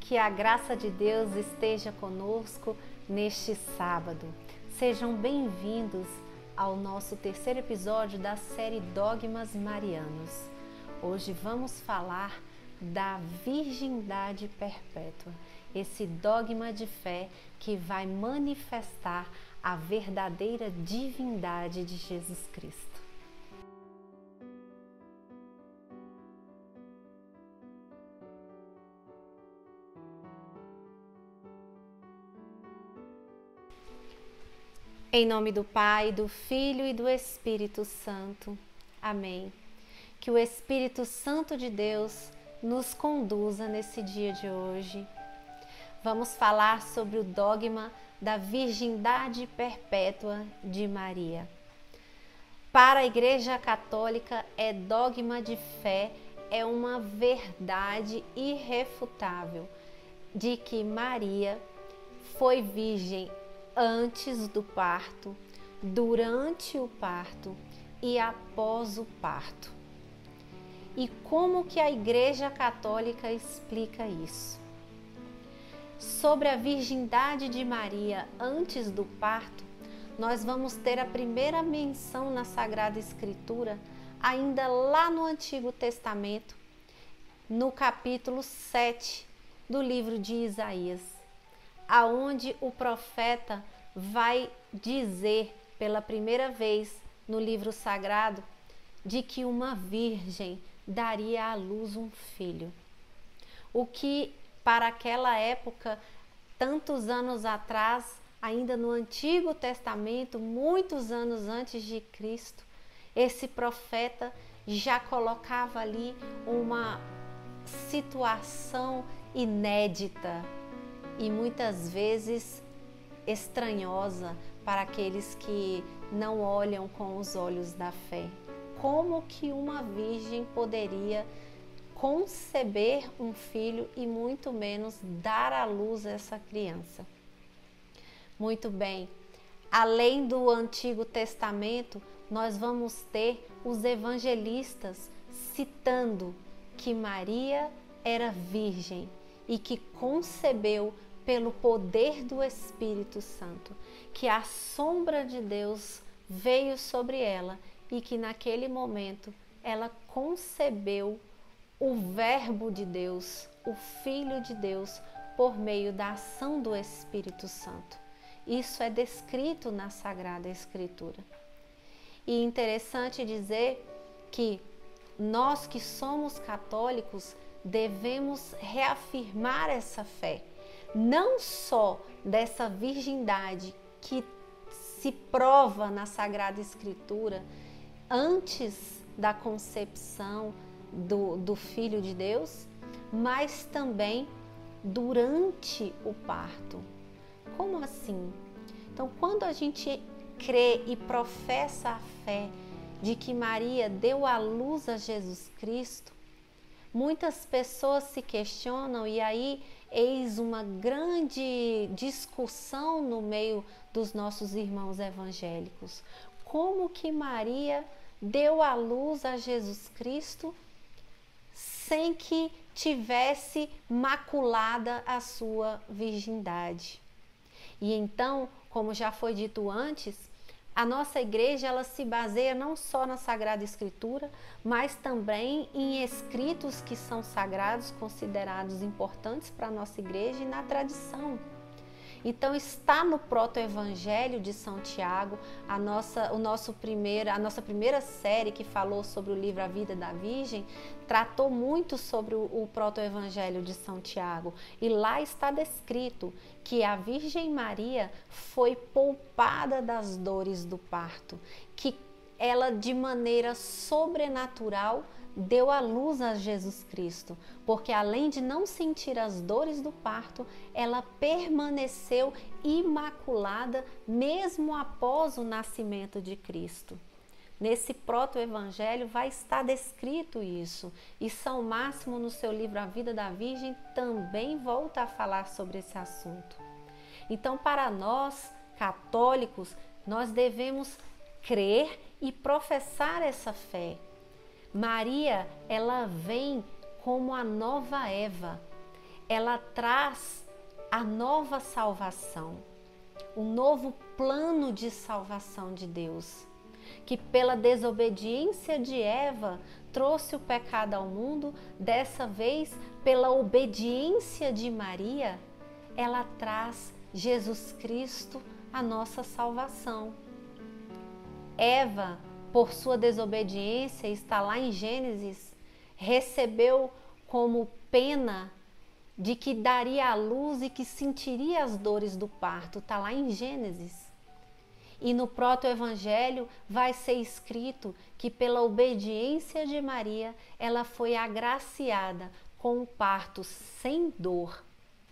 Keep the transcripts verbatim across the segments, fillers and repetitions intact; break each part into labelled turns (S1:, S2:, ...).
S1: Que a graça de Deus esteja conosco neste sábado. Sejam bem-vindos ao nosso terceiro episódio da série Dogmas Marianos. Hoje vamos falar da virgindade perpétua, esse dogma de fé que vai manifestar a verdadeira divindade de Jesus Cristo. Em nome do Pai, do Filho e do Espírito Santo. Amém. Que o Espírito Santo de Deus nos conduza nesse dia de hoje. Vamos falar sobre o dogma da virgindade perpétua de Maria. Para a Igreja Católica, é dogma de fé, é uma verdade irrefutável de que Maria foi virgem antes do parto, durante o parto e após o parto. E como que a Igreja Católica explica isso? Sobre a virgindade de Maria antes do parto, nós vamos ter a primeira menção na Sagrada Escritura, ainda lá no Antigo Testamento, no capítulo sete do livro de Isaías, aonde o profeta vai dizer pela primeira vez no livro sagrado de que uma virgem daria à luz um filho. O que para aquela época, tantos anos atrás, ainda no Antigo Testamento, muitos anos antes de Cristo, esse profeta já colocava ali uma situação inédita e muitas vezes estranhosa para aqueles que não olham com os olhos da fé. Como que uma virgem poderia conceber um filho e muito menos dar à luz essa criança? Muito bem, além do Antigo Testamento, nós vamos ter os evangelistas citando que Maria era virgem e que concebeu pelo poder do Espírito Santo, que a sombra de Deus veio sobre ela e que naquele momento ela concebeu o Verbo de Deus, o Filho de Deus, por meio da ação do Espírito Santo. Isso é descrito na Sagrada Escritura. E interessante dizer que nós que somos católicos devemos reafirmar essa fé, não só dessa virgindade que se prova na Sagrada Escritura antes da concepção do, do Filho de Deus, mas também durante o parto. Como assim? Então, quando a gente crê e professa a fé de que Maria deu à luz a Jesus Cristo, muitas pessoas se questionam e aí eis uma grande discussão no meio dos nossos irmãos evangélicos. Como que Maria deu à luz a Jesus Cristo sem que tivesse maculada a sua virgindade? E então, como já foi dito antes, a nossa igreja ela se baseia não só na Sagrada Escritura, mas também em escritos que são sagrados, considerados importantes para a nossa igreja e na tradição. Então está no proto-evangelho de São Tiago, a nossa, o nosso primeiro, a nossa primeira série que falou sobre o livro A Vida da Virgem, tratou muito sobre o, o proto-evangelho de São Tiago. E lá está descrito que a Virgem Maria foi poupada das dores do parto, que ela de maneira sobrenatural deu à luz a Jesus Cristo, porque além de não sentir as dores do parto, ela permaneceu imaculada mesmo após o nascimento de Cristo. Nesse proto-evangelho vai estar descrito isso, e São Máximo, no seu livro A Vida da Virgem, também volta a falar sobre esse assunto. Então, para nós, católicos, nós devemos crer e professar essa fé. Maria, ela vem como a nova Eva. ela traz a nova salvação, o novo plano de salvação de Deus, que pela desobediência de Eva trouxe o pecado ao mundo. Dessa vez, pela obediência de Maria, ela traz Jesus Cristo, a nossa salvação. Eva, por sua desobediência, está lá em Gênesis, recebeu como pena de que daria à luz e que sentiria as dores do parto. Está lá em Gênesis. E no proto-evangelho vai ser escrito que pela obediência de Maria, ela foi agraciada com o parto sem dor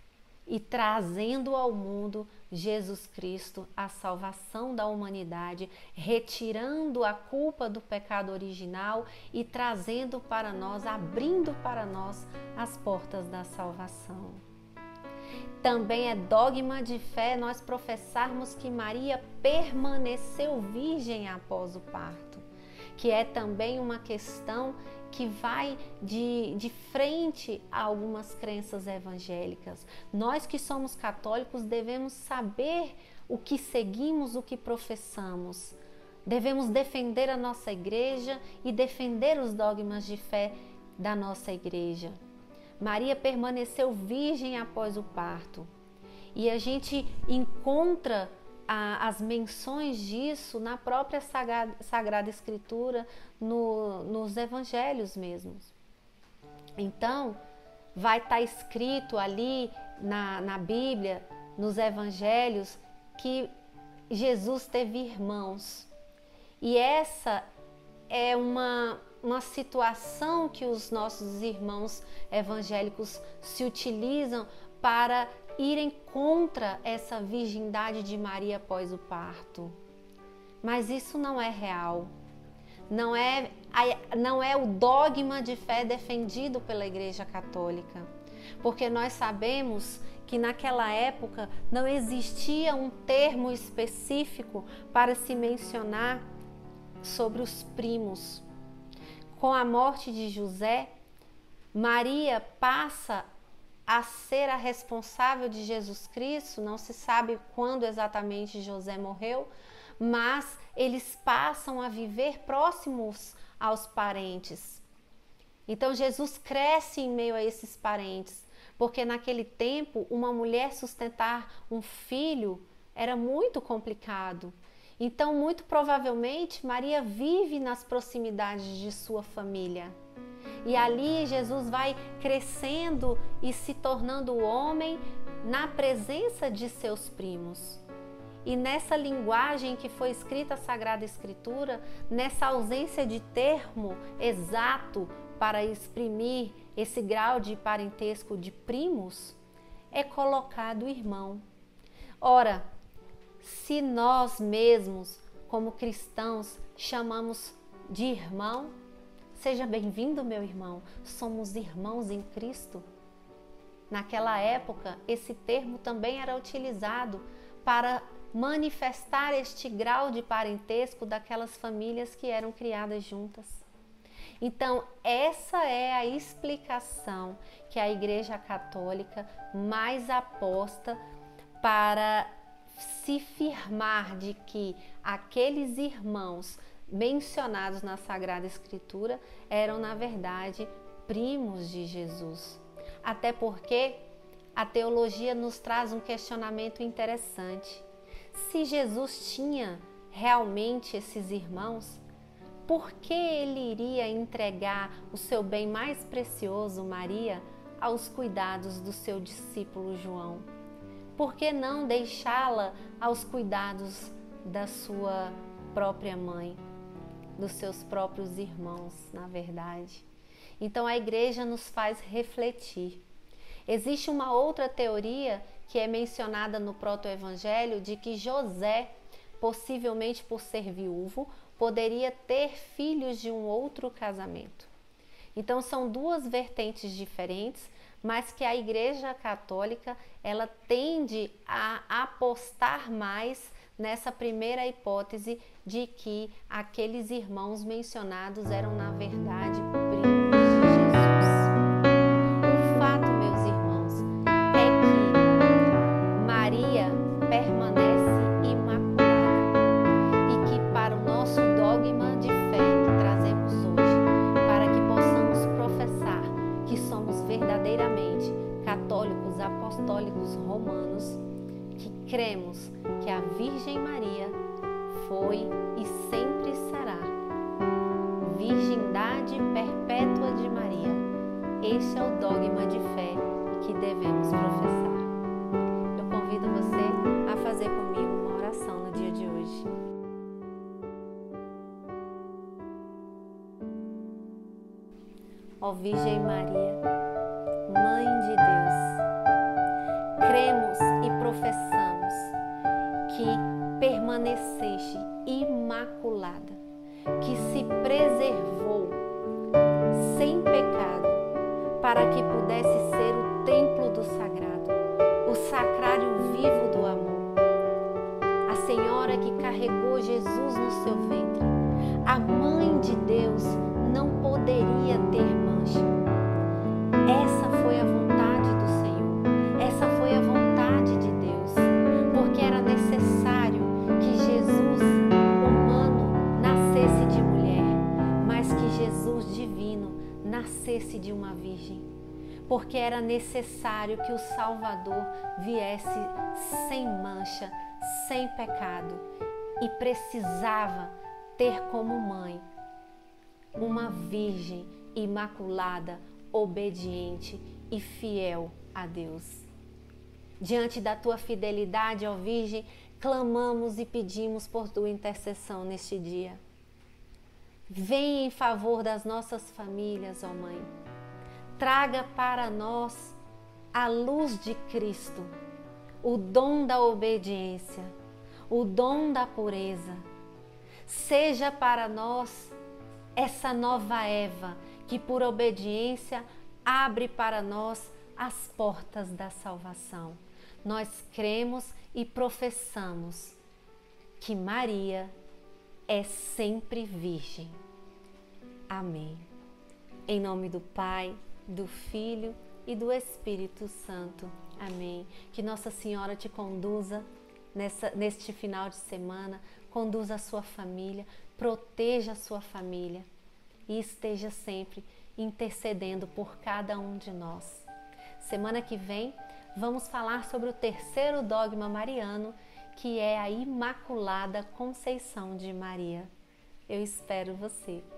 S1: e trazendo ao mundo Jesus Cristo, a salvação da humanidade, retirando a culpa do pecado original e trazendo para nós, abrindo para nós as portas da salvação. Também é dogma de fé nós professarmos que Maria permaneceu virgem após o parto, que é também uma questão que vai de, de frente a algumas crenças evangélicas. Nós que somos católicos devemos saber o que seguimos, o que professamos. Devemos defender a nossa igreja e defender os dogmas de fé da nossa igreja. Maria permaneceu virgem após o parto. E a gente encontra a, as menções disso na própria Sagrada, Sagrada Escritura, no, nos evangelhos mesmos. Então, vai estar escrito ali na, na Bíblia, nos evangelhos, que Jesus teve irmãos. E essa é uma, uma situação que os nossos irmãos evangélicos se utilizam para irem contra essa virgindade de Maria após o parto. Mas isso não é real. Não é, não é o dogma de fé defendido pela Igreja Católica. Porque nós sabemos que naquela época não existia um termo específico para se mencionar sobre os primos. Com a morte de José, Maria passa a ser a responsável de Jesus Cristo. Não se sabe quando exatamente José morreu, mas eles passam a viver próximos aos parentes. Então Jesus cresce em meio a esses parentes, porque naquele tempo uma mulher sustentar um filho era muito complicado. Então, muito provavelmente, Maria vive nas proximidades de sua família. E ali Jesus vai crescendo e se tornando homem na presença de seus primos. E nessa linguagem que foi escrita a Sagrada Escritura, nessa ausência de termo exato para exprimir esse grau de parentesco de primos, é colocado o irmão. Ora, se nós mesmos, como cristãos, chamamos de irmão, seja bem-vindo, meu irmão, somos irmãos em Cristo. Naquela época, esse termo também era utilizado para manifestar este grau de parentesco daquelas famílias que eram criadas juntas. Então, essa é a explicação que a Igreja Católica mais aposta para se firmar de que aqueles irmãos mencionados na Sagrada Escritura eram, na verdade, primos de Jesus. Até porque a teologia nos traz um questionamento interessante. Se Jesus tinha realmente esses irmãos, por que ele iria entregar o seu bem mais precioso, Maria, aos cuidados do seu discípulo João? Por que não deixá-la aos cuidados da sua própria mãe, dos seus próprios irmãos, na verdade? Então a igreja nos faz refletir. Existe uma outra teoria que é mencionada no proto-evangelho de que José, possivelmente por ser viúvo, poderia ter filhos de um outro casamento. Então são duas vertentes diferentes, mas que a Igreja Católica ela tende a apostar mais nessa primeira hipótese de que aqueles irmãos mencionados eram, na verdade, primos de Jesus. O fato, meus irmãos, virgindade perpétua de Maria. Este é o dogma de fé que devemos professar. Eu convido você a fazer comigo uma oração no dia de hoje. Ó Virgem Maria, Mãe de Deus, cremos e professamos que permaneceste imaculada, que se preservou sem pecado, para que pudesse ser o templo do sagrado, o sacrário vivo do amor. A Senhora que carregou Jesus no seu ventre, a Mãe de Deus, não poderia ter mancha. Essa foi a vontade do Senhor, essa foi a vontade de Deus, porque era necessário que Jesus humano nascesse de mulher, mas que Jesus divino nascesse de uma virgem, porque era necessário que o Salvador viesse sem mancha, sem pecado, e precisava ter como mãe uma virgem imaculada, obediente e fiel a Deus. Diante da tua fidelidade, ó Virgem, clamamos e pedimos por tua intercessão neste dia. Vem em favor das nossas famílias, ó Mãe. Traga para nós a luz de Cristo, o dom da obediência, o dom da pureza. Seja para nós essa nova Eva que por obediência abre para nós as portas da salvação. Nós cremos e professamos que Maria é sempre virgem. Amém. Em nome do Pai, do Filho e do Espírito Santo. Amém. Que Nossa Senhora te conduza nessa, neste final de semana, conduza a sua família, proteja a sua família e esteja sempre intercedendo por cada um de nós. Semana que vem vamos falar sobre o terceiro dogma mariano, que é a Imaculada Conceição de Maria. Eu espero você.